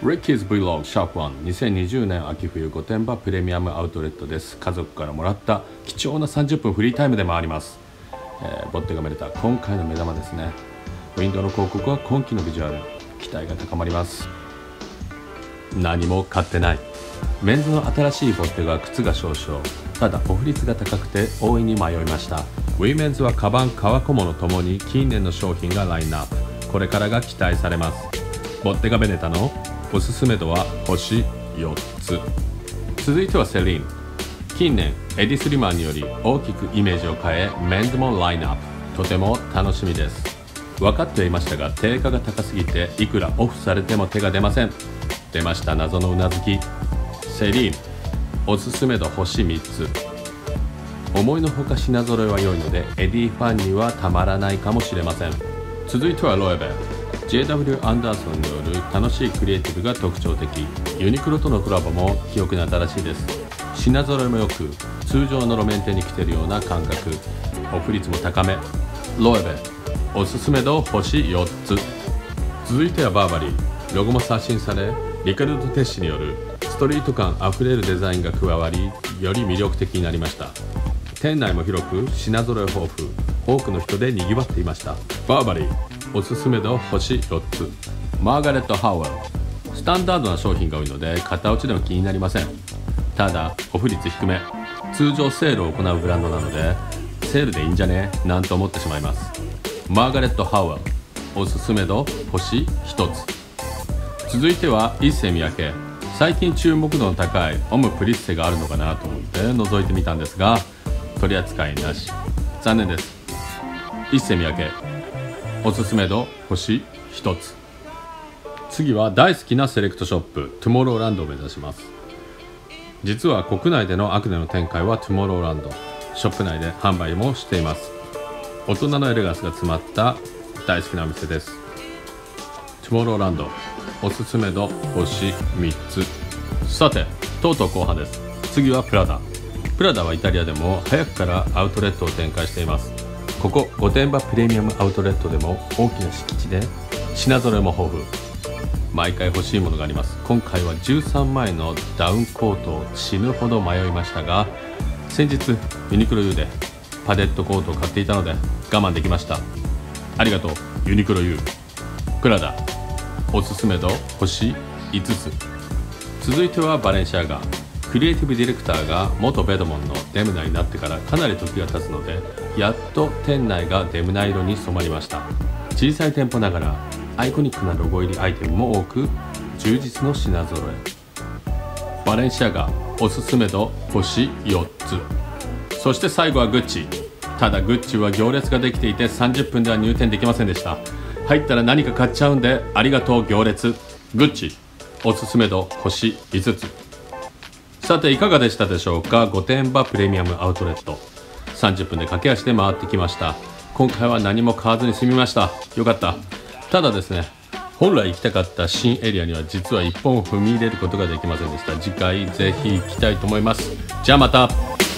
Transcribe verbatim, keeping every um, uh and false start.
Ricky's Vlog シャープワンにせんにじゅうねん秋冬御殿場プレミアムアウトレットです。家族からもらった貴重なさんじゅっぷんフリータイムでもあります。えー、ボッテガメレタ今回の目玉ですね。ウィンドウの広告は今季のビジュアル、期待が高まります。何も買ってない。メンズの新しいボッテガ靴が少々、ただオフ率が高くて大いに迷いました。ウィメンズはカバン、革小物ともに近年の商品がラインナップ、これからが期待されます。ボッテガベネタのおすすめ度は星よっつ。続いてはセリーヌ。近年エディ・スリマンにより大きくイメージを変え、メンズもラインナップ、とても楽しみです。分かっていましたが定価が高すぎていくらオフされても手が出ません。出ました、謎のうなずき。セリーヌおすすめ度星みっつ。思いのほか品揃えは良いのでエディファンにはたまらないかもしれません。続いてはロエベ。 ジェイダブリュー アンダーソンによる楽しいクリエイティブが特徴的。ユニクロとのコラボも記憶に新しいです。品揃えも良く、通常の路面店に来ているような感覚。オフ率も高め。ロエベおすすめ度星よっつ。続いてはバーバリー。ロゴも刷新され、リカルド・テッシによるストリート感あふれるデザインが加わり、より魅力的になりました。店内も広く品揃え豊富、多くの人で賑わっていました。バーバリーおすすめ度星よっつ。マーガレット・ハウエル。スタンダードな商品が多いので型落ちでも気になりません。ただオフ率低め、通常セールを行うブランドなのでセールでいいんじゃねなんて思ってしまいます。マーガレット・ハウエルおすすめ度星ひとつ。続いては一世三宅。最近注目度の高いオムプリッセがあるのかなと思って覗いてみたんですが、取り扱いなし、残念です。一世三宅おすすめ度星ひとつ。次は大好きなセレクトショップトゥモローランドを目指します。実は国内でのアクネの展開はトゥモローランドショップ内で販売もしています。大人のエレガンスが詰まった大好きなお店です。トゥモローランドおすすめ度星みっつ。さてとうとう後半です。次はプラダ。プラダはイタリアでも早くからアウトレットを展開しています。ここ御殿場プレミアムアウトレットでも大きな敷地で品揃えも豊富。毎回欲しいものがあります。今回はじゅうさんまいのダウンコートを死ぬほど迷いましたが、先日ユニクロ U でパデットコートを買っていたので我慢できました。ありがとうユニクロ U。 プラダおすすめ度星いつつ。続いてはバレンシアガ。クリエイティブディレクターが元ベドモンのデムナになってからかなり時が経つので、やっと店内がデムナ色に染まりました。小さい店舗ながらアイコニックなロゴ入りアイテムも多く、充実の品揃え。バレンシアガおすすめ度星よっつ。そして最後はグッチ。ただグッチは行列ができていてさんじゅっぷんでは入店できませんでした。入ったら何か買っちゃうんでありがとう行列。グッチおすすめ度星いつつ。さていかがでしたでしょうか。御殿場プレミアムアウトレットさんじゅっぷんで駆け足で回ってきました。今回は何も買わずに済みました。よかった。ただですね、本来行きたかった新エリアには実は一本踏み入れることができませんでした。次回ぜひ行きたいと思います。じゃあまた。